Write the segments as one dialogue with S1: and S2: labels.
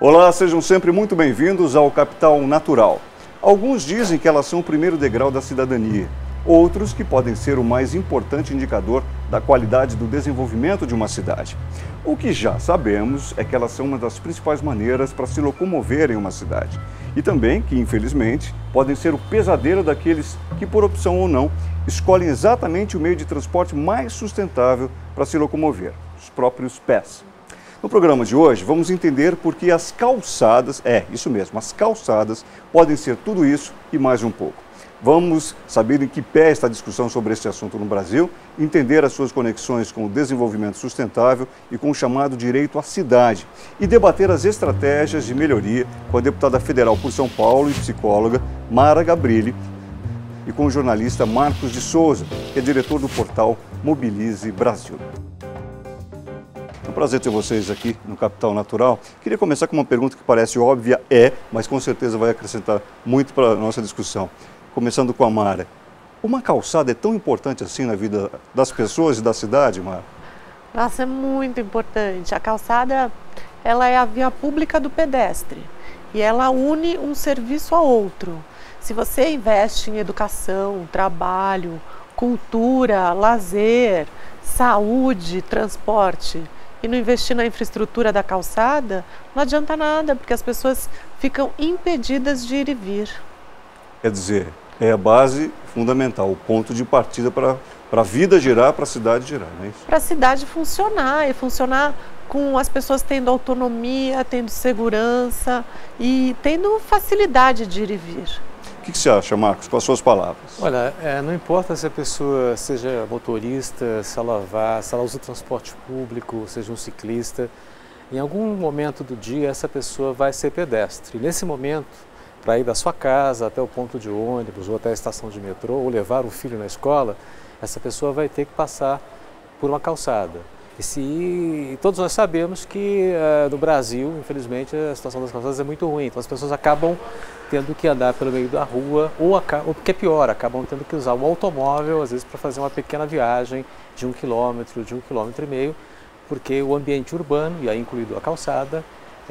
S1: Olá, sejam sempre muito bem-vindos ao Capital Natural. Alguns dizem que elas são o primeiro degrau da cidadania, outros que podem ser o mais importante indicador da qualidade do desenvolvimento de uma cidade. O que já sabemos é que elas são uma das principais maneiras para se locomover em uma cidade. E também que, infelizmente, podem ser o pesadelo daqueles que, por opção ou não, escolhem exatamente o meio de transporte mais sustentável para se locomover, os próprios pés. No programa de hoje, vamos entender por que as calçadas, isso mesmo, as calçadas podem ser tudo isso e mais um pouco. Vamos saber em que pé está a discussão sobre este assunto no Brasil, entender as suas conexões com o desenvolvimento sustentável e com o chamado direito à cidade e debater as estratégias de melhoria com a deputada federal por São Paulo e psicóloga Mara Gabrilli e com o jornalista Marcos de Souza, que é diretor do portal Mobilize Brasil. É um prazer ter vocês aqui no Capital Natural. Queria começar com uma pergunta que parece óbvia, mas com certeza vai acrescentar muito para a nossa discussão. Começando com a Mara. Uma calçada é tão importante assim na vida das pessoas e da cidade, Mara?
S2: Nossa, é muito importante. A calçada, ela é a via pública do pedestre e ela une um serviço a outro. Se você investe em educação, trabalho, cultura, lazer, saúde, transporte e não investir na infraestrutura da calçada, não adianta nada, porque as pessoas ficam impedidas de ir e vir.
S1: Quer dizer, é a base fundamental, o ponto de partida para a vida girar, para a cidade girar, não é isso?
S2: Para a cidade funcionar, e funcionar com as pessoas tendo autonomia, tendo segurança e tendo facilidade de ir e vir.
S1: O que você acha, Marcos, com as suas palavras?
S3: Olha, não importa se a pessoa seja motorista, se ela usa o transporte público, seja um ciclista, em algum momento do dia essa pessoa vai ser pedestre. E nesse momento, para ir da sua casa até o ponto de ônibus ou até a estação de metrô ou levar o filho na escola, essa pessoa vai ter que passar por uma calçada. E todos nós sabemos que no Brasil, infelizmente, a situação das calçadas é muito ruim. Então as pessoas acabam tendo que andar pelo meio da rua ou o que é pior, acabam tendo que usar o automóvel, às vezes para fazer uma pequena viagem de 1 quilômetro, de 1,5 quilômetros, porque o ambiente urbano, e aí incluído a calçada,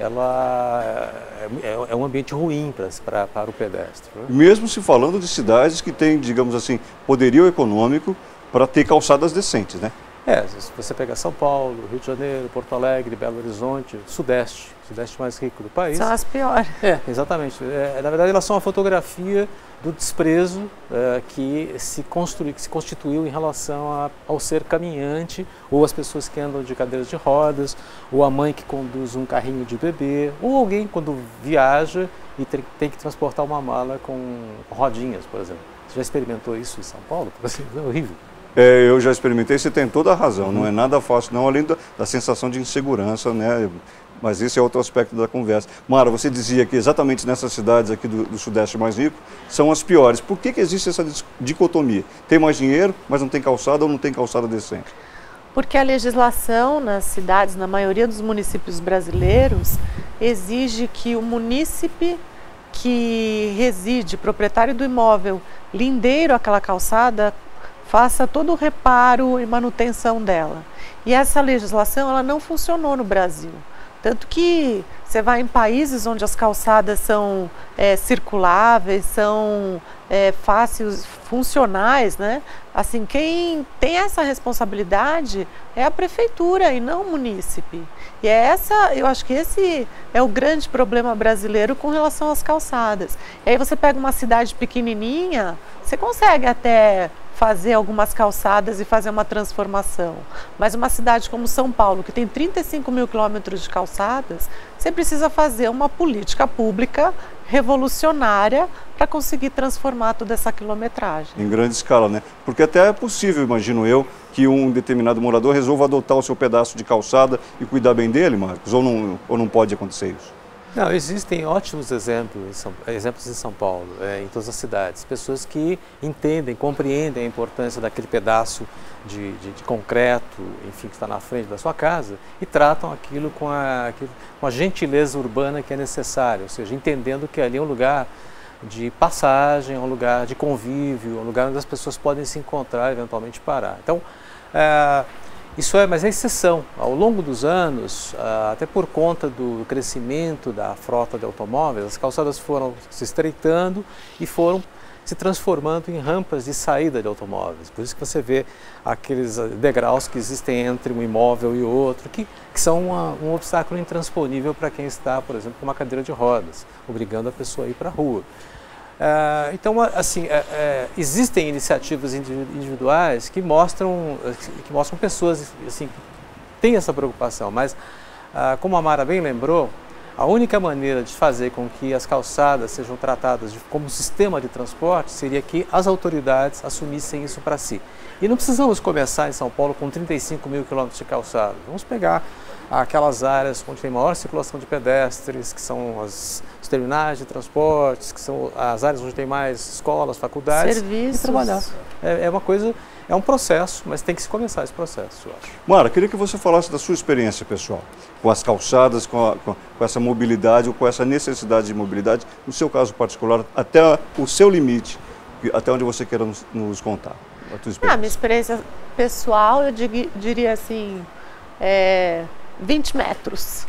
S3: ela é um ambiente ruim para o pedestre. Né?
S1: Mesmo se falando de cidades que têm, digamos assim, poderio econômico para ter calçadas decentes, né?
S3: Se você pegar São Paulo, Rio de Janeiro, Porto Alegre, Belo Horizonte, Sudeste mais rico do país.
S2: São as piores.
S3: Exatamente. Na verdade, elas são uma fotografia do desprezo que se constituiu em relação ao ser caminhante, ou as pessoas que andam de cadeiras de rodas, ou a mãe que conduz um carrinho de bebê, ou alguém quando viaja e tem que transportar uma mala com rodinhas, por exemplo. Você já experimentou isso em São Paulo? É horrível.
S1: Eu já experimentei, você tem toda a razão, não é nada fácil não, além da sensação de insegurança, né? Mas esse é outro aspecto da conversa. Mara, você dizia que exatamente nessas cidades aqui do Sudeste mais rico, são as piores. Por que existe essa dicotomia? Tem mais dinheiro, mas não tem calçada ou não tem calçada decente?
S2: Porque a legislação nas cidades, na maioria dos municípios brasileiros, exige que o munícipe que reside, proprietário do imóvel, lindeiro àquela calçada, faça todo o reparo e manutenção dela. E essa legislação ela não funcionou no Brasil. Tanto que você vai em países onde as calçadas são circuláveis, são fáceis, funcionais, né? Assim, quem tem essa responsabilidade é a prefeitura e não o munícipe. E eu acho que esse é o grande problema brasileiro com relação às calçadas. E aí você pega uma cidade pequenininha, você consegue até fazer algumas calçadas e fazer uma transformação. Mas uma cidade como São Paulo, que tem 35 mil quilômetros de calçadas, você precisa fazer uma política pública revolucionária para conseguir transformar toda essa quilometragem.
S1: Em grande escala, né? Porque até é possível, imagino eu, que um determinado morador resolva adotar o seu pedaço de calçada e cuidar bem dele, Marcos? Ou não pode acontecer isso?
S3: Não, existem ótimos exemplos em São Paulo, em todas as cidades. Pessoas que entendem, compreendem a importância daquele pedaço de concreto, enfim, que está na frente da sua casa e tratam aquilo com a gentileza urbana que é necessária, ou seja, entendendo que ali é um lugar de passagem, um lugar de convívio, um lugar onde as pessoas podem se encontrar e eventualmente parar. Então, Mas é exceção. Ao longo dos anos, até por conta do crescimento da frota de automóveis, as calçadas foram se estreitando e foram se transformando em rampas de saída de automóveis. Por isso que você vê aqueles degraus que existem entre um imóvel e outro, que são um obstáculo intransponível para quem está, por exemplo, com uma cadeira de rodas, obrigando a pessoa a ir para a rua. Então, assim, existem iniciativas individuais que mostram pessoas assim, que têm essa preocupação, mas, como a Mara bem lembrou, a única maneira de fazer com que as calçadas sejam tratadas como sistema de transporte seria que as autoridades assumissem isso para si. E não precisamos começar em São Paulo com 35 mil quilômetros de calçada. Vamos pegar aquelas áreas onde tem maior circulação de pedestres, que são os terminais de transportes, que são as áreas onde tem mais escolas, faculdades,
S2: serviços.
S3: E trabalhar. É um processo, mas tem que se começar esse processo, eu acho.
S1: Mara, queria que você falasse da sua experiência pessoal, com as calçadas, com essa mobilidade ou com essa necessidade de mobilidade, no seu caso particular, até o seu limite, até onde você queira nos contar. A tua experiência.
S2: Minha experiência pessoal, eu diria assim, 20 metros.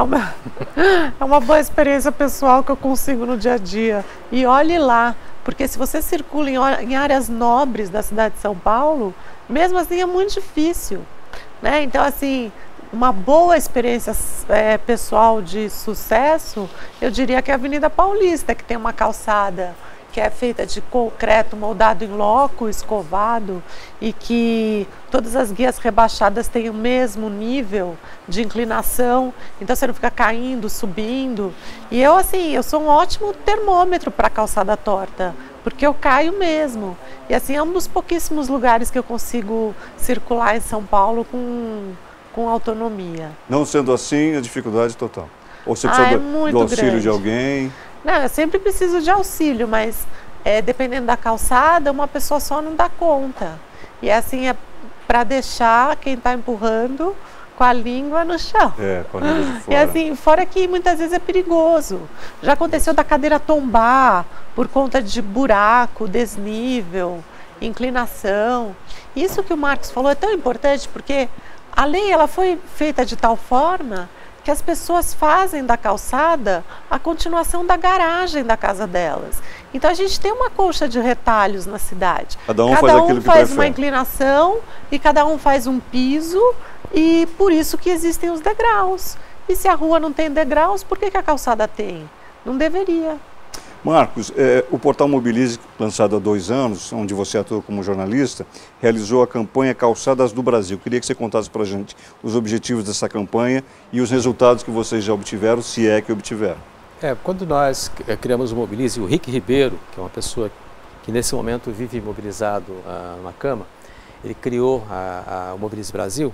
S2: É uma boa experiência pessoal que eu consigo no dia a dia. E olhe lá, porque se você circula em áreas nobres da cidade de São Paulo, mesmo assim é muito difícil, né? Então, assim, uma boa experiência pessoal de sucesso, eu diria que é a Avenida Paulista, que tem uma calçada que é feita de concreto moldado em loco, escovado, e que todas as guias rebaixadas têm o mesmo nível de inclinação, então você não fica caindo, subindo. E eu, assim, eu sou um ótimo termômetro para a calçada torta, porque eu caio mesmo. E assim, é um dos pouquíssimos lugares que eu consigo circular em São Paulo com autonomia.
S1: Não sendo assim, a dificuldade total. Ou você precisa do auxílio grande. De alguém?
S2: Não, eu sempre preciso de auxílio, mas dependendo da calçada, uma pessoa só não dá conta. E assim, é para deixar quem está empurrando com a língua no chão.
S1: Com a língua de fora.
S2: E assim, fora que muitas vezes é perigoso. Já aconteceu da cadeira tombar por conta de buraco, desnível, inclinação. Isso que o Marcos falou é tão importante, porque a lei ela foi feita de tal forma que as pessoas fazem da calçada a continuação da garagem da casa delas. Então a gente tem uma colcha de retalhos na cidade.
S1: Cada um faz
S2: uma inclinação e cada um faz um piso, e por isso que existem os degraus. E se a rua não tem degraus, por que a calçada tem? Não deveria.
S1: Marcos, o portal Mobilize, lançado há 2 anos, onde você atua como jornalista, realizou a campanha Calçadas do Brasil. Queria que você contasse para a gente os objetivos dessa campanha e os resultados que vocês já obtiveram, se é que obtiveram.
S3: Quando nós criamos o Mobilize, o Rick Ribeiro, que é uma pessoa que nesse momento vive imobilizado na cama, ele criou o Mobilize Brasil.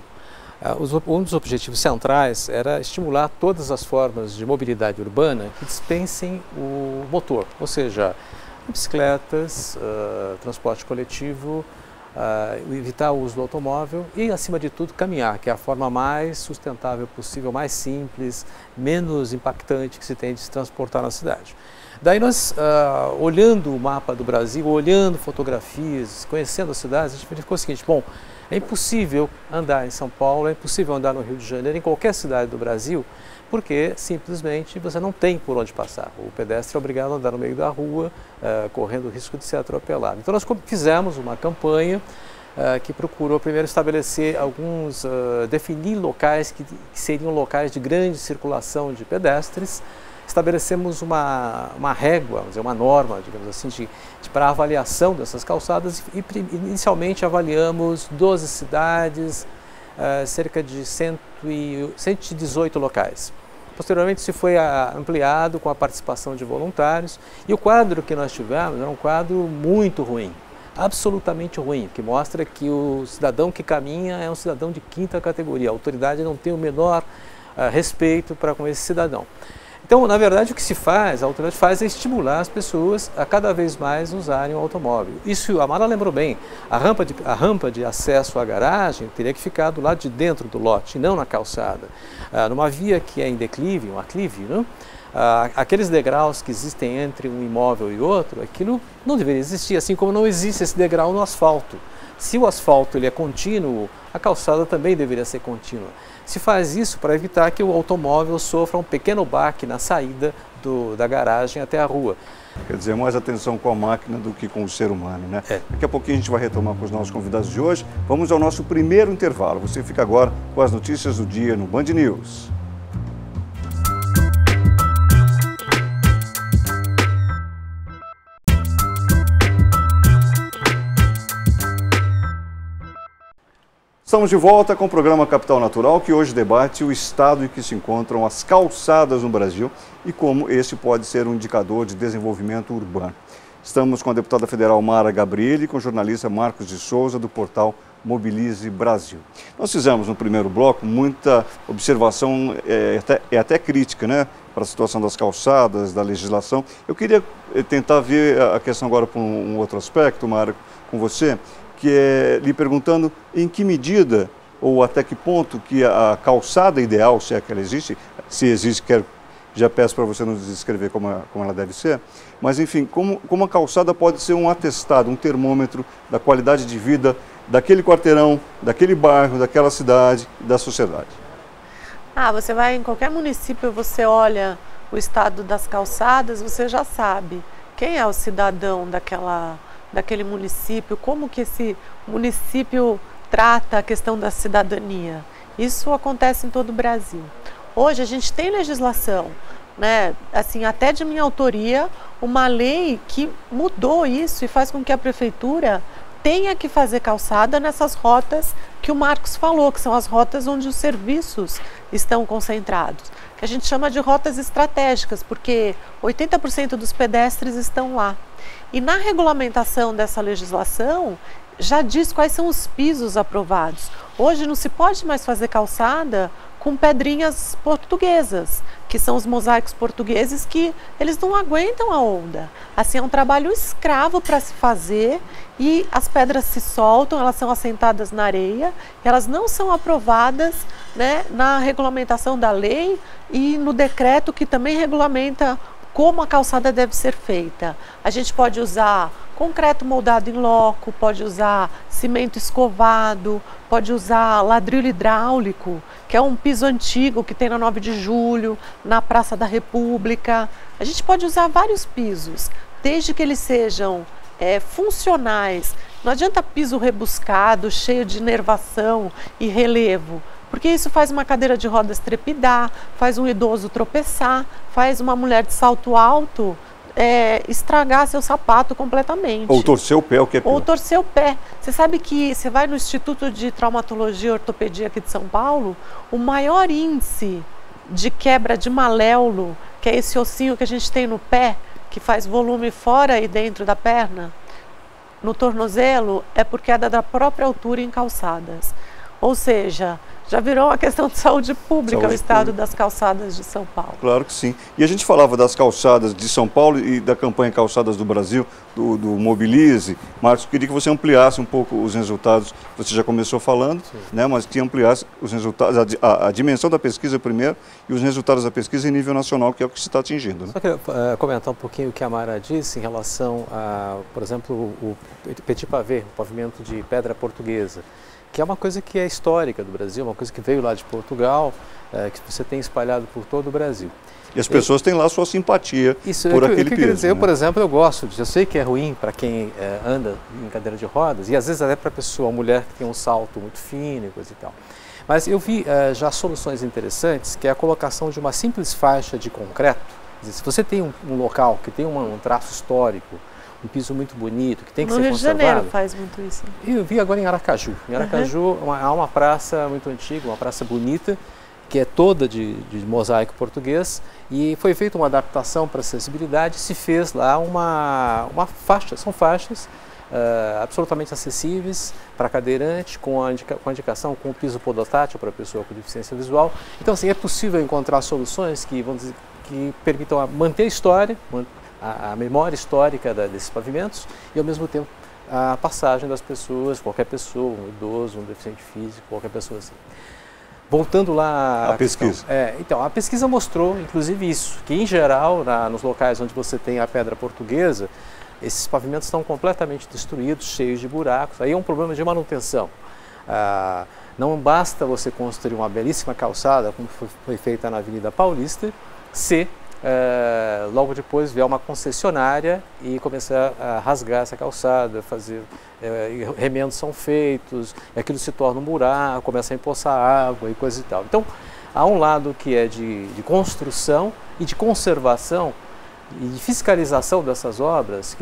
S3: Um dos objetivos centrais era estimular todas as formas de mobilidade urbana que dispensem o motor, ou seja, bicicletas, transporte coletivo, evitar o uso do automóvel e, acima de tudo, caminhar, que é a forma mais sustentável possível, mais simples, menos impactante que se tem de se transportar na cidade. Daí nós, olhando o mapa do Brasil, olhando fotografias, conhecendo as cidades, a gente verificou o seguinte: bom, é impossível andar em São Paulo, é impossível andar no Rio de Janeiro, em qualquer cidade do Brasil, porque simplesmente você não tem por onde passar. O pedestre é obrigado a andar no meio da rua, correndo o risco de ser atropelado. Então nós fizemos uma campanha que procurou primeiro estabelecer definir locais que seriam locais de grande circulação de pedestres. Estabelecemos uma régua, vamos dizer, uma norma, digamos assim, para avaliação dessas calçadas, e inicialmente avaliamos 12 cidades, cerca de 118 locais. Posteriormente, isso foi ampliado com a participação de voluntários, e o quadro que nós tivemos era um quadro muito ruim, absolutamente ruim, que mostra que o cidadão que caminha é um cidadão de 5ª categoria, a autoridade não tem o menor respeito para com esse cidadão. Então, na verdade, o que se faz, a autoridade faz, é estimular as pessoas a cada vez mais usarem o automóvel. Isso, a Mara lembrou bem, a rampa de acesso à garagem teria que ficar do lado de dentro do lote, e não na calçada. Numa via que é em declive, um aclive, né? Aqueles degraus que existem entre um imóvel e outro, aquilo não deveria existir, assim como não existe esse degrau no asfalto. Se o asfalto ele é contínuo, a calçada também deveria ser contínua. Se faz isso para evitar que o automóvel sofra um pequeno baque na saída da garagem até a rua.
S1: Quer dizer, mais atenção com a máquina do que com o ser humano, né? Daqui a pouquinho a gente vai retomar com os nossos convidados de hoje. Vamos ao nosso primeiro intervalo. Você fica agora com as notícias do dia no Band News. Estamos de volta com o programa Capital Natural, que hoje debate o estado em que se encontram as calçadas no Brasil e como esse pode ser um indicador de desenvolvimento urbano. Estamos com a deputada federal Mara Gabrilli e com o jornalista Marcos de Souza, do portal Mobilize Brasil. Nós fizemos no primeiro bloco muita observação, até crítica, né, para a situação das calçadas, da legislação. Eu queria tentar ver a questão agora por um outro aspecto, Mara, com você, que é lhe perguntando em que medida ou até que ponto que a calçada ideal, se é que ela existe, se existe, já peço para você nos descrever como ela deve ser, mas enfim, como a calçada pode ser um atestado, um termômetro da qualidade de vida daquele quarteirão, daquele bairro, daquela cidade, da sociedade.
S2: Você vai em qualquer município, você olha o estado das calçadas, você já sabe quem é o cidadão daquele município, como que esse município trata a questão da cidadania. Isso acontece em todo o Brasil. Hoje a gente tem legislação, né, assim, até de minha autoria, uma lei que mudou isso e faz com que a prefeitura tenha que fazer calçada nessas rotas que o Marcos falou, que são as rotas onde os serviços estão concentrados, que a gente chama de rotas estratégicas, porque 80% dos pedestres estão lá. E na regulamentação dessa legislação, já diz quais são os pisos aprovados. Hoje não se pode mais fazer calçada com pedrinhas portuguesas, que são os mosaicos portugueses, que eles não aguentam a onda. Assim, é um trabalho escravo para se fazer e as pedras se soltam, elas são assentadas na areia, elas não são aprovadas, né, na regulamentação da lei e no decreto que também regulamenta como a calçada deve ser feita. A gente pode usar concreto moldado em loco, pode usar cimento escovado, pode usar ladrilho hidráulico, que é um piso antigo que tem na 9 de Julho, na Praça da República. A gente pode usar vários pisos, desde que eles sejam funcionais. Não adianta piso rebuscado, cheio de inervação e relevo, porque isso faz uma cadeira de rodas trepidar, faz um idoso tropeçar, faz uma mulher de salto alto estragar seu sapato completamente.
S1: Ou torcer o pé, o que é pior.
S2: Ou torcer o pé. Você sabe que você vai no Instituto de Traumatologia e Ortopedia aqui de São Paulo, o maior índice de quebra de maléolo, que é esse ossinho que a gente tem no pé, que faz volume fora e dentro da perna, no tornozelo, é por queda da própria altura em calçadas. Ou seja, já virou uma questão de saúde pública o estado das calçadas de São Paulo.
S1: Claro que sim. E a gente falava das calçadas de São Paulo e da campanha Calçadas do Brasil, do Mobilize. Marcos, queria que você ampliasse um pouco os resultados. Você já começou falando, né, mas que ampliasse os resultados, a dimensão da pesquisa primeiro e os resultados da pesquisa em nível nacional, que é o que se está atingindo. Né?
S3: Só queria comentar um pouquinho o que a Mara disse em relação a, por exemplo, o Petit Pavé, o pavimento de pedra portuguesa, que é uma coisa que é histórica do Brasil, uma coisa que veio lá de Portugal, que você tem espalhado por todo o Brasil.
S1: E as pessoas têm lá sua simpatia por aquele piso.
S3: Dizer, né? Eu, por exemplo, eu gosto disso. Eu sei que é ruim para quem anda em cadeira de rodas, e às vezes até para a pessoa, a mulher que tem um salto muito fino e coisa e tal. Mas eu vi já soluções interessantes, que é a colocação de uma simples faixa de concreto. Quer dizer, se você tem um local que tem um traço histórico, um piso muito bonito, que tem que ser conservado.
S2: No Rio de Janeiro faz muito isso.
S3: Eu vi agora em Aracaju. Em Aracaju há uma praça muito antiga, uma praça bonita, que é toda de mosaico português, e foi feita uma adaptação para acessibilidade, se fez lá uma faixa, são faixas absolutamente acessíveis para cadeirante, com a indicação, com o piso podotátil para a pessoa com deficiência visual. Então, assim, é possível encontrar soluções que, vamos dizer, que permitam manter a história, a memória histórica desses pavimentos e, ao mesmo tempo, a passagem das pessoas, qualquer pessoa, um idoso, um deficiente físico, qualquer pessoa assim. Voltando lá
S1: à pesquisa.
S3: Então, a pesquisa mostrou, inclusive, isso, que, em geral, nos locais onde você tem a pedra portuguesa, esses pavimentos estão completamente destruídos, cheios de buracos. Aí é um problema de manutenção. Não basta você construir uma belíssima calçada, como foi feita na Avenida Paulista, se logo depois vier uma concessionária e começar a rasgar essa calçada, remendos são feitos, e aquilo se torna um buraco, começa a empoçar água e coisa e tal. Então, há um lado que é de construção e de conservação e de fiscalização dessas obras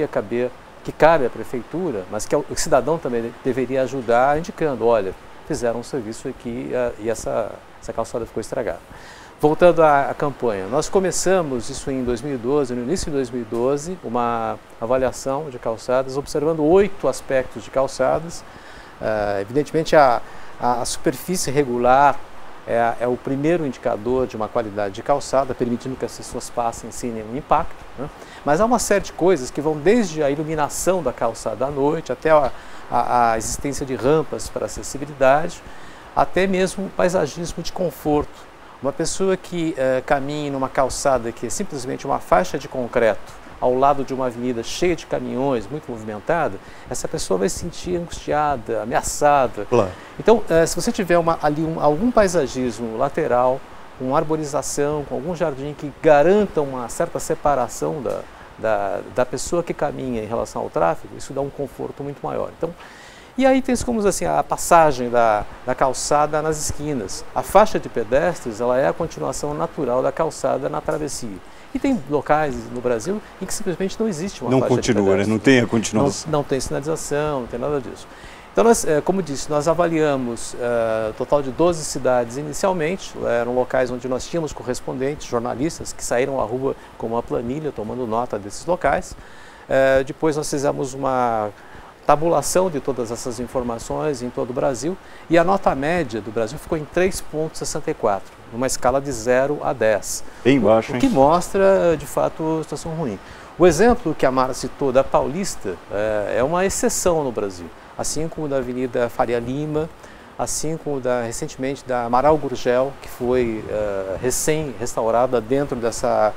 S3: que cabe à prefeitura, mas que o cidadão também deveria ajudar indicando, olha, fizeram um serviço aqui e essa calçada ficou estragada. Voltando à campanha, nós começamos isso em 2012, no início de 2012, uma avaliação de calçadas, observando 8 aspectos de calçadas. Evidentemente, a superfície regular é o primeiro indicador de uma qualidade de calçada, permitindo que as pessoas passem sem nenhum impacto, né? Mas há uma série de coisas que vão desde a iluminação da calçada à noite, até a existência de rampas para acessibilidade, até mesmo paisagismo de conforto. Uma pessoa que caminhe numa calçada que é simplesmente uma faixa de concreto ao lado de uma avenida cheia de caminhões, muito movimentada, essa pessoa vai se sentir angustiada, ameaçada. Claro. Então, se você tiver algum paisagismo lateral, com arborização, com algum jardim que garanta uma certa separação da pessoa que caminha em relação ao tráfego, isso dá um conforto muito maior. Então, e aí tem como assim, a passagem da calçada nas esquinas. A faixa de pedestres ela é a continuação natural da calçada na travessia. E tem locais no Brasil em que simplesmente não existe uma faixa de pedestres. Né?
S1: Não tem a continuação.
S3: Não tem sinalização, não tem nada disso. Então, nós, como disse, nós avaliamos um total de 12 cidades inicialmente. Eram locais onde nós tínhamos correspondentes, jornalistas, que saíram à rua com uma planilha, tomando nota desses locais. Depois nós fizemos uma tabulação de todas essas informações em todo o Brasil e a nota média do Brasil ficou em 3,64, numa escala de 0 a 10.
S1: Bem baixo,
S3: o que mostra, de fato, a situação ruim. O exemplo que a Mara citou da Paulista é uma exceção no Brasil, assim como da Avenida Faria Lima, assim como recentemente da Amaral Gurgel, que foi recém-restaurada dentro de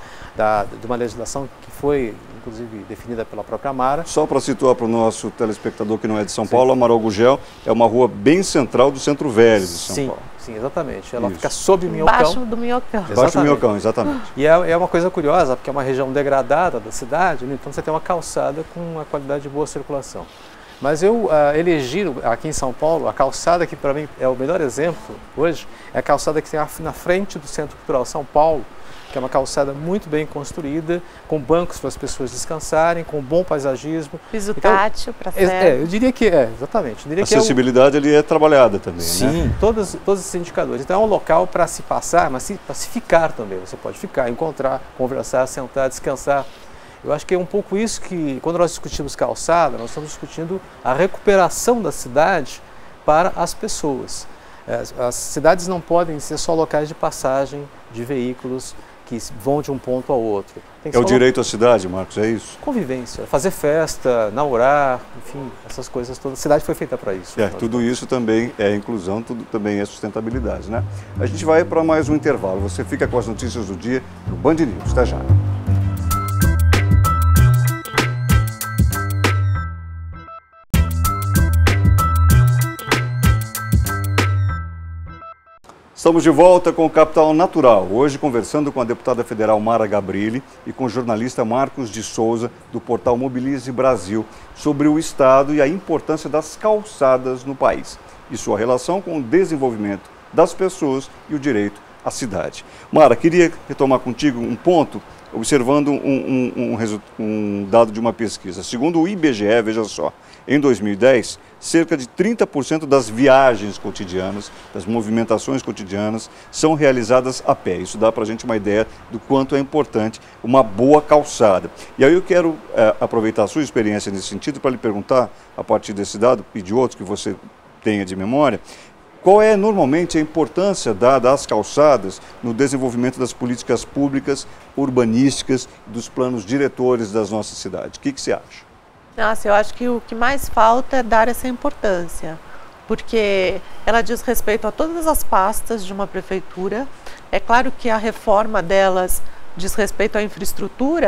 S3: uma legislação que foi, inclusive, definida pela própria Mara.
S1: Só para situar para o nosso telespectador que não é de São Paulo, a Amaral Gurgel é uma rua bem central do Centro Velho de São Paulo.
S3: Sim, exatamente. Ela fica sob o Minhocão.
S2: Embaixo do Minhocão.
S1: Embaixo do Minhocão, exatamente.
S3: E é uma coisa curiosa, porque é uma região degradada da cidade, então você tem uma calçada com uma qualidade de boa circulação. Mas eu elegi aqui em São Paulo, a calçada que para mim é o melhor exemplo hoje, é a calçada que tem na frente do Centro Cultural São Paulo, que é uma calçada muito bem construída, com bancos para as pessoas descansarem, com bom paisagismo.
S2: Piso tátil para
S3: eu diria que exatamente.
S1: A acessibilidade ali é trabalhada também,
S3: sim, né? Todos esses indicadores. Então é um local para se passar, mas para se ficar também. Você pode ficar, encontrar, conversar, sentar, descansar. Eu acho que é um pouco isso que, quando nós discutimos calçada, nós estamos discutindo a recuperação da cidade para as pessoas. As cidades não podem ser só locais de passagem de veículos que vão de um ponto ao outro.
S1: É o direito à cidade, Marcos, é isso?
S3: Convivência, fazer festa, namorar, enfim, essas coisas todas. A cidade foi feita para isso.
S1: Tudo isso também é inclusão, tudo também é sustentabilidade, né? A gente vai para mais um intervalo. Você fica com as notícias do dia no Band News. Até já. Estamos de volta com o Capital Natural, hoje conversando com a deputada federal Mara Gabrilli e com o jornalista Marcos de Souza, do portal Mobilize Brasil, sobre o estado e a importância das calçadas no país e sua relação com o desenvolvimento das pessoas e o direito à cidade. Mara, queria retomar contigo um ponto, observando um dado de uma pesquisa. Segundo o IBGE, veja só, em 2010, cerca de 30% das viagens cotidianas, das movimentações cotidianas, são realizadas a pé. Isso dá para a gente uma ideia do quanto é importante uma boa calçada. E aí eu quero aproveitar a sua experiência nesse sentido para lhe perguntar, a partir desse dado e de outros que você tenha de memória, qual é normalmente a importância dada às calçadas no desenvolvimento das políticas públicas, urbanísticas, dos planos diretores das nossas cidades? O que você acha?
S2: Nossa, eu acho que o que mais falta é dar essa importância, porque ela diz respeito a todas as pastas de uma prefeitura. É claro que a reforma delas diz respeito à infraestrutura,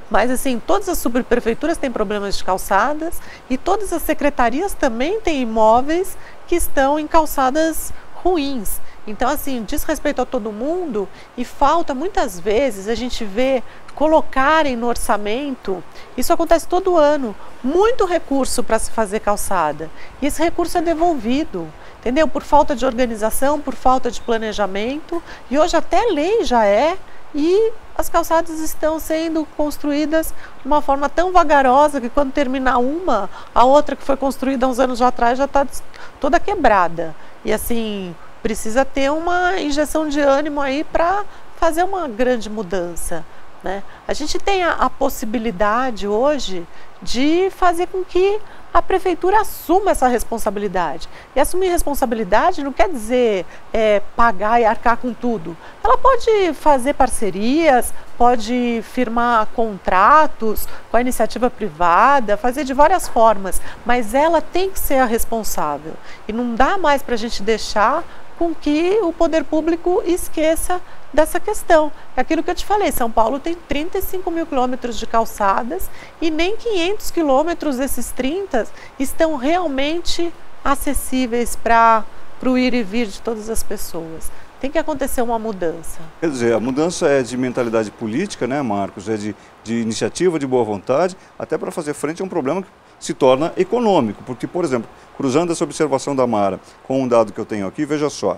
S2: Mas assim, todas as subprefeituras têm problemas de calçadas e todas as secretarias também têm imóveis que estão em calçadas ruins. Então, assim, diz respeito a todo mundo e falta muitas vezes a gente vê colocarem no orçamento, isso acontece todo ano, muito recurso para se fazer calçada. E esse recurso é devolvido, entendeu? Por falta de organização, por falta de planejamento. E hoje até lei já é, e as calçadas estão sendo construídas de uma forma tão vagarosa que quando terminar uma, a outra que foi construída há uns anos atrás já está toda quebrada. E assim, precisa ter uma injeção de ânimo aí para fazer uma grande mudança, né? A gente tem a possibilidade hoje de fazer com que a prefeitura assuma essa responsabilidade. E assumir responsabilidade não quer dizer pagar e arcar com tudo. Ela pode fazer parcerias, pode firmar contratos com a iniciativa privada, fazer de várias formas, mas ela tem que ser a responsável. E não dá mais para a gente deixar com que o poder público esqueça dessa questão. É aquilo que eu te falei, São Paulo tem 35 mil quilômetros de calçadas e nem 500 quilômetros desses 30 estão realmente acessíveis para o ir e vir de todas as pessoas. Tem que acontecer uma mudança.
S1: Quer dizer, a mudança é de mentalidade política, né, Marcos? É de iniciativa, de boa vontade, até para fazer frente a um problema que se torna econômico. Porque, por exemplo, cruzando essa observação da Mara com um dado que eu tenho aqui, veja só.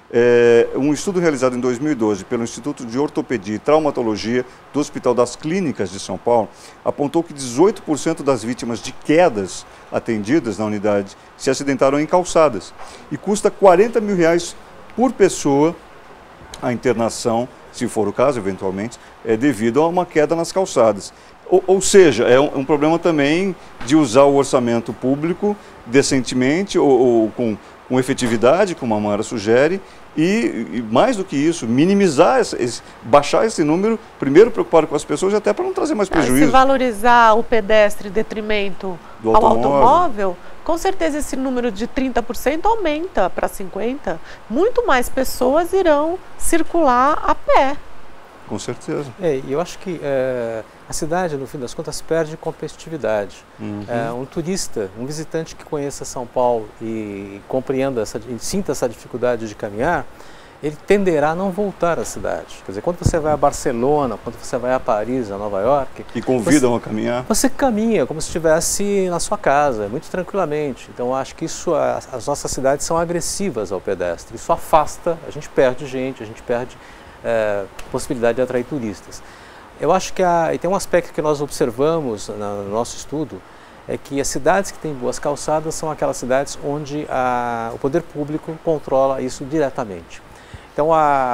S1: Um estudo realizado em 2012 pelo Instituto de Ortopedia e Traumatologia do Hospital das Clínicas de São Paulo apontou que 18% das vítimas de quedas atendidas na unidade se acidentaram em calçadas e custa R$40 mil por pessoa a internação, se for o caso, eventualmente, devido a uma queda nas calçadas. Ou seja, é um problema também de usar o orçamento público decentemente ou com efetividade, como a Mara sugere, e mais do que isso, minimizar, baixar esse número, primeiro preocupado com as pessoas e até para não trazer mais prejuízo.
S2: Se valorizar o pedestre em detrimento ao automóvel, com certeza esse número de 30% aumenta para 50%. Muito mais pessoas irão circular a pé.
S1: Com certeza.
S3: E eu acho que a cidade, no fim das contas, perde competitividade. Um turista, um visitante que conheça São Paulo e compreenda, e sinta essa dificuldade de caminhar, ele tenderá a não voltar à cidade. Quer dizer, quando você vai a Barcelona, quando você vai a Paris, a Nova York...
S1: E convidam a caminhar.
S3: Você caminha como se estivesse na sua casa, muito tranquilamente. Então, eu acho que as nossas cidades são agressivas ao pedestre. Isso afasta, a gente perde gente, a gente perde possibilidade de atrair turistas. Eu acho que e tem um aspecto que nós observamos no nosso estudo, é que as cidades que têm boas calçadas são aquelas cidades onde o poder público controla isso diretamente. Então,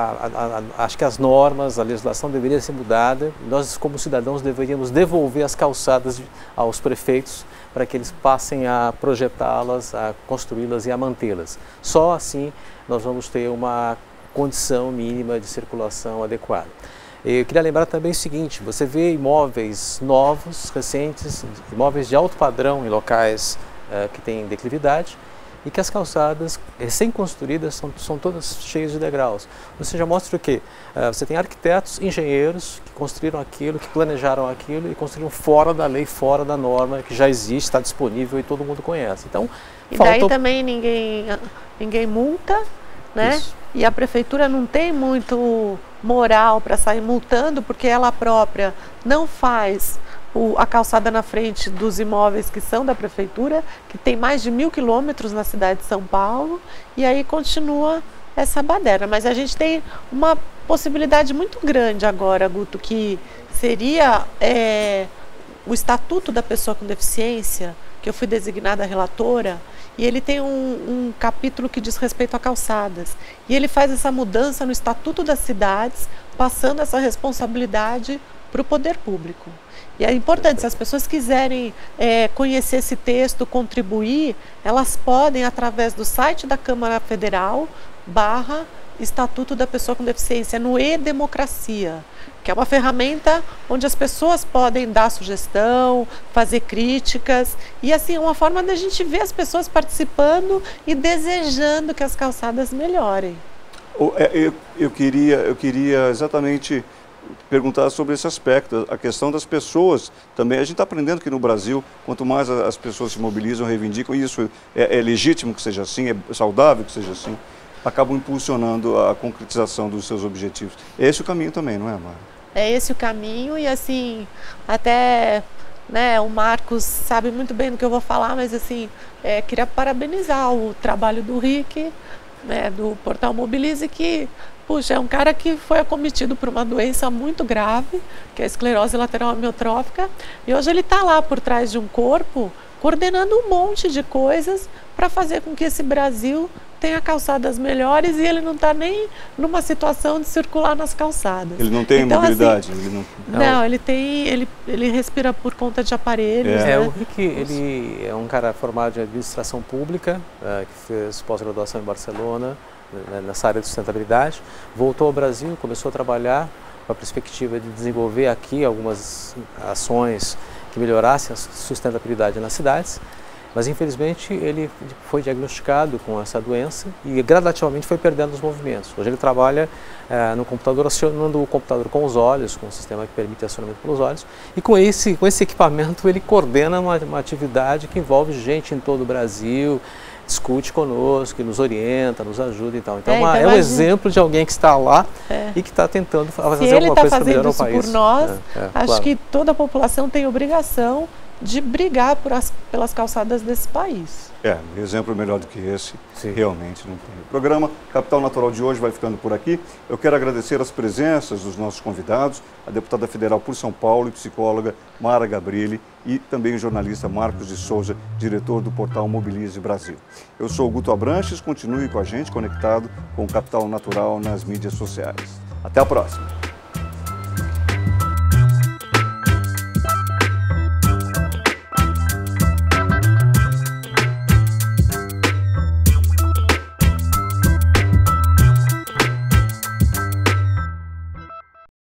S3: acho que as normas, a legislação deveria ser mudada. Nós, como cidadãos, deveríamos devolver as calçadas aos prefeitos para que eles passem a projetá-las, a construí-las e a mantê-las. Só assim nós vamos ter uma condição mínima de circulação adequada. Eu queria lembrar também o seguinte, você vê imóveis novos, recentes, imóveis de alto padrão em locais que têm declividade e que as calçadas recém-construídas são todas cheias de degraus. Ou seja, mostra o quê? Você tem arquitetos, engenheiros que construíram aquilo, que planejaram aquilo e construíram fora da lei, fora da norma, que já existe, está disponível e todo mundo conhece. Então,
S2: e daí também ninguém multa, né? Isso. E a prefeitura não tem muito moral para sair multando, porque ela própria não faz a calçada na frente dos imóveis que são da prefeitura, que tem mais de 1000 quilômetros na cidade de São Paulo, e aí continua essa baderna. Mas a gente tem uma possibilidade muito grande agora, Guto, que seria o Estatuto da Pessoa com Deficiência, que eu fui designada relatora, e ele tem um capítulo que diz respeito a calçadas. E ele faz essa mudança no Estatuto das Cidades, passando essa responsabilidade para o poder público. E é importante, se as pessoas quiserem conhecer esse texto, contribuir, elas podem, através do site da Câmara Federal, /Estatuto da Pessoa com Deficiência, no E-Democracia, que é uma ferramenta onde as pessoas podem dar sugestão, fazer críticas, e assim, é uma forma da gente ver as pessoas participando e desejando que as calçadas melhorem.
S1: Eu queria exatamente perguntar sobre esse aspecto, a questão das pessoas também. A gente está aprendendo que no Brasil, quanto mais as pessoas se mobilizam, reivindicam, e isso é legítimo que seja assim, é saudável que seja assim, acabam impulsionando a concretização dos seus objetivos. É esse o caminho também, não é, Mara?
S2: É esse o caminho e assim, até, né, o Marcos sabe muito bem do que eu vou falar, mas assim, queria parabenizar o trabalho do Rick, né, do Portal Mobilize, que, puxa, é um cara que foi acometido por uma doença muito grave, que é a esclerose lateral amiotrófica, e hoje ele está lá por trás de um corpo, coordenando um monte de coisas para fazer com que esse Brasil tenha calçadas melhores, e ele não está nem numa situação de circular nas calçadas.
S1: Ele não tem
S2: então,
S1: mobilidade?
S2: Assim, não, ele respira por conta de aparelhos. Né?
S3: O Rick, ele é um cara formado em administração pública, que fez pós-graduação em Barcelona, nessa área de sustentabilidade, voltou ao Brasil, começou a trabalhar com a perspectiva de desenvolver aqui algumas ações que melhorassem a sustentabilidade nas cidades, mas infelizmente ele foi diagnosticado com essa doença e gradativamente foi perdendo os movimentos. Hoje ele trabalha no computador, acionando o computador com os olhos, com um sistema que permite acionamento pelos olhos, e com esse equipamento ele coordena uma atividade que envolve gente em todo o Brasil, discute conosco, que nos orienta, nos ajuda e tal. Então, é um exemplo de alguém que está lá e que está tentando fazer alguma coisa para melhorar o país.
S2: Se ele está fazendo isso por nós, acho que toda a população tem obrigação de brigar pelas calçadas desse país.
S1: Exemplo melhor do que esse, realmente não tem. O programa Capital Natural de hoje vai ficando por aqui. Eu quero agradecer as presenças dos nossos convidados, a deputada federal por São Paulo e psicóloga Mara Gabrilli, e também o jornalista Marcos de Souza, diretor do portal Mobilize Brasil. Eu sou o Guto Abranches, continue com a gente conectado com o Capital Natural nas mídias sociais. Até a próxima!